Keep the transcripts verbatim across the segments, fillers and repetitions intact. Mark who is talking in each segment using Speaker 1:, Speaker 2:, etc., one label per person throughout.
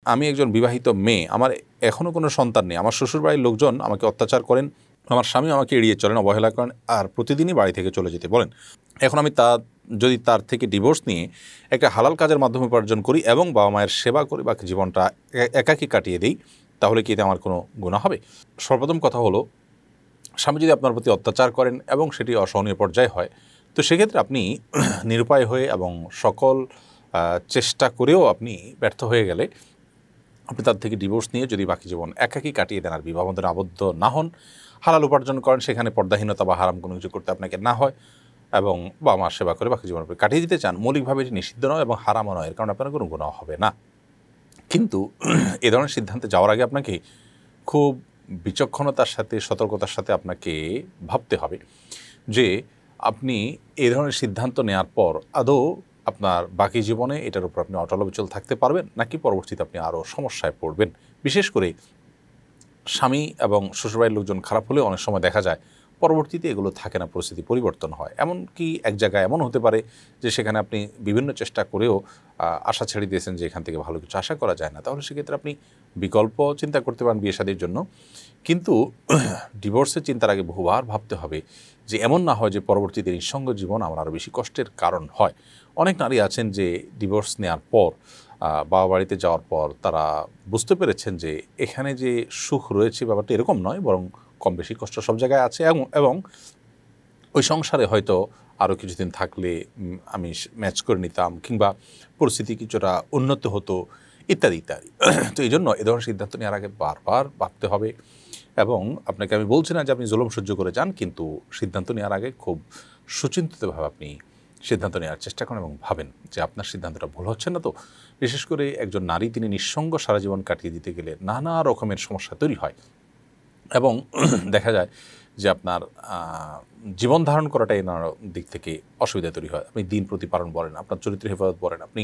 Speaker 1: আমি একজন বিবাহিত মেয়ে, আমার এখনও কোনো সন্তান নেই, আমার শ্বশুরবাড়ির লোকজন আমাকে অত্যাচার করেন, আমার স্বামী আমাকে এড়িয়ে চলেন, অবহেলা করেন, আর প্রতিদিনই বাড়ি থেকে চলে যেতে বলেন। এখন আমি তা যদি তার থেকে ডিভোর্স নিয়ে একটা হালাল কাজের মাধ্যমে উপার্জন করি এবং বাবা মায়ের সেবা করি, বাকি জীবনটা একাকী কাটিয়ে দিই, তাহলে কি এতে আমার কোনো গুনাহ হবে? সর্বপ্রথম কথা হলো, স্বামী যদি আপনার প্রতি অত্যাচার করেন এবং সেটি অসহনীয় পর্যায়ে হয়, তো সেক্ষেত্রে আপনি নিরুপায় হয়ে এবং সকল চেষ্টা করেও আপনি ব্যর্থ হয়ে গেলে আপনি তার থেকে ডিভোর্স নিয়ে যদি বাকি জীবন একাকী কাটিয়ে দেন আর বিবাহ বন্ধনে আবদ্ধ না হন, হালাল উপার্জন করেন, সেখানে পর্দাহীনতা বা হারাম কোনো কিছু করতে আপনাকে না হয় এবং বাবা মার সেবা করে বাকি জীবন কাটিয়ে দিতে চান, মৌলিকভাবে এটি নিষিদ্ধ নয় এবং হারামও নয়, এর কারণে আপনার কোনো গুনাহ হবে না। কিন্তু এ ধরনের সিদ্ধান্তে যাওয়ার আগে আপনাকে খুব বিচক্ষণতার সাথে, সতর্কতার সাথে আপনাকে ভাবতে হবে যে আপনি এই ধরনের সিদ্ধান্ত নেওয়ার পর আদৌ আপনার বাকি জীবনে এটার উপর আপনি অটল অবিচল থাকতে পারবেন, নাকি পরবর্তীতে আপনি আরও সমস্যায় পড়বেন। বিশেষ করে স্বামী এবং শ্বশুরবাড়ির লোকজন খারাপ হলেও অনেক সময় দেখা যায় পরবর্তীতে এগুলো থাকে না, পরিস্থিতি পরিবর্তন হয়। এমনকি এক জায়গায় এমন হতে পারে যে সেখানে আপনি বিভিন্ন চেষ্টা করেও আশা ছেড়ে দিয়েছেন যে এখান থেকে ভালো কিছু আশা করা যায় না, তাহলে সেক্ষেত্রে আপনি বিকল্প চিন্তা করতে পারেন বিয়ে শাদীর জন্য। কিন্তু ডিভোর্সের চিন্তার আগে বহুবার ভাবতে হবে যে এমন না হয় যে পরবর্তীতে নিঃসঙ্গ জীবন আমার আরও বেশি কষ্টের কারণ হয়। অনেক নারী আছেন যে ডিভোর্স নেওয়ার পর, বাবা বাড়িতে যাওয়ার পর তারা বুঝতে পেরেছেন যে এখানে যে সুখ রয়েছে ব্যাপারটা এরকম নয়, বরং কম বেশি কষ্ট সব জায়গায় আছে, এবং এবং ওই সংসারে হয়তো আরও কিছুদিন থাকলে আমি ম্যাচ করে নিতাম কিংবা পরিস্থিতি কিছুটা উন্নত হতো ইত্যাদি ইত্যাদি। তো এই জন্য এ ধরনের সিদ্ধান্ত নেওয়ার আগে বারবার ভাবতে হবে, এবং আপনাকে আমি বলছি না যে আপনি জুলুম সহ্য করে যান, কিন্তু সিদ্ধান্ত নেওয়ার আগে খুব সুচিন্তিতভাবে আপনি সিদ্ধান্ত নেওয়ার চেষ্টা করেন এবং ভাবেন যে আপনার সিদ্ধান্তটা ভুল হচ্ছে না তো। বিশেষ করে একজন নারী তিনি নিঃসঙ্গ সারা জীবন কাটিয়ে দিতে গেলে নানা রকমের সমস্যা তৈরি হয় এবং দেখা যায় যে আপনার জীবন ধারণ করাটাই নানা দিক থেকে অসুবিধা তৈরি হয়। আপনি দিন প্রতিপালন বলেন, আপনার চরিত্র হেফাজত বলেন, আপনি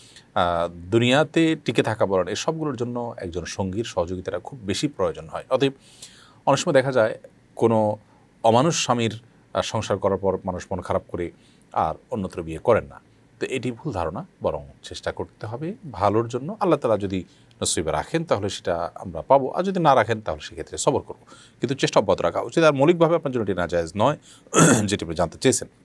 Speaker 1: দুনিয়াতে টিকে থাকা বলেন, এই সবগুলোর জন্য একজন সঙ্গীর সহযোগিতাটা খুব বেশি প্রয়োজন হয়। অতএব অনেক সময় দেখা যায় কোনো অমানুষ স্বামীর সংসার করার পর মানুষ মন খারাপ করে আর অন্যত্র বিয়ে করেন না। তো এটি ভুল ধারণা, বরং চেষ্টা করতে হবে ভালোর জন্য। আল্লাহ তাআলা যদি নসিবে রাখেন তাহলে সেটা আমরা পাবো, আর যদি না রাখেন তাহলে সেক্ষেত্রে সবর করবো, কিন্তু চেষ্টা অব্যাহত রাখা উচিত। আর মৌলিকভাবে আপনার জন্য এটি নাজায়েজ নয় যেটি আপনি জানতে চেয়েছেন।